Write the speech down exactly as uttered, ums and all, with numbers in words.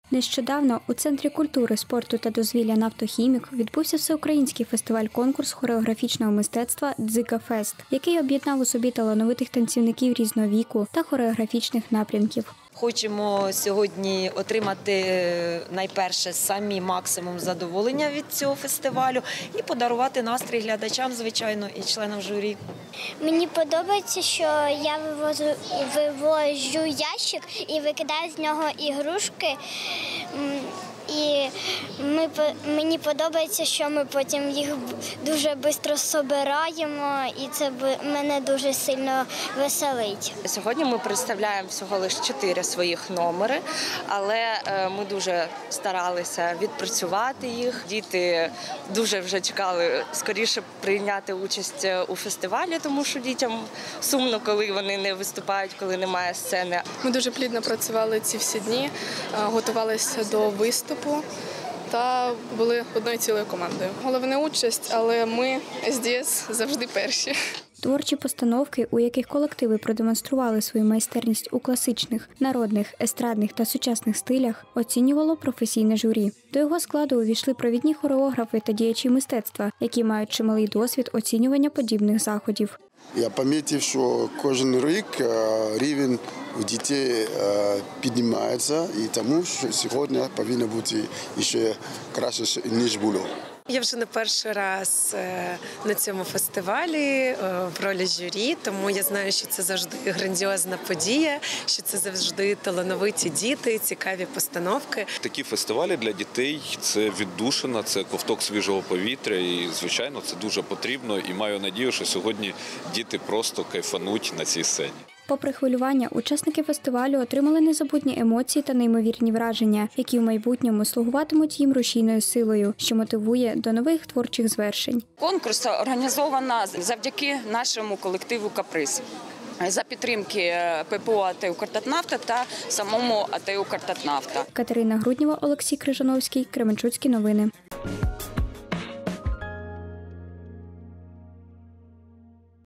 Нещодавно у Центрі культури, спорту та дозвілля «Нафтохімік» відбувся всеукраїнський фестиваль-конкурс хореографічного мистецтва «Дзига-фест», який об'єднав у собі талановитих танцівників різного віку та хореографічних напрямків. Хочемо сьогодні отримати найперше самі максимум задоволення від цього фестивалю і подарувати настрій глядачам, звичайно, і членам журі. Мені подобається, що я вивожу, вивожу ящик і викидаю з нього ігрушки. І ми, мені подобається, що ми потім їх дуже швидко збираємо, і це мене дуже сильно веселить. Сьогодні ми представляємо всього лише чотири своїх номери, але ми дуже старалися відпрацювати їх. Діти дуже вже чекали скоріше прийняти участь у фестивалі, тому що дітям сумно, коли вони не виступають, коли немає сцени. Ми дуже плідно працювали ці всі дні, готувалися до виступу та були одною цілою командою. Головна участь, але ми ес ді ес завжди перші. Творчі постановки, у яких колективи продемонстрували свою майстерність у класичних, народних, естрадних та сучасних стилях, оцінювало професійне журі. До його складу увійшли провідні хореографи та діячі мистецтва, які мають чималий досвід оцінювання подібних заходів. Я помітив, що кожен рік рівень у дітей піднімається, і тому що сьогодні повинно бути ще краще, ніж було. Я вже не перший раз на цьому фестивалі в ролі журі, тому я знаю, що це завжди грандіозна подія, що це завжди талановиті діти, цікаві постановки. Такі фестивалі для дітей – це віддушина, це ковток свіжого повітря і, звичайно, це дуже потрібно. І маю надію, що сьогодні діти просто кайфануть на цій сцені. Попри хвилювання, учасники фестивалю отримали незабутні емоції та неймовірні враження, які в майбутньому слугуватимуть їм рушійною силою, що мотивує до нових творчих звершень. Конкурс організовано завдяки нашому колективу «Каприз» за підтримки пе пе о «АТ Укртатнафта» та самому АТ Укртатнафта. Катерина Груднєва, Олексій Крижановський, Кременчуцькі новини.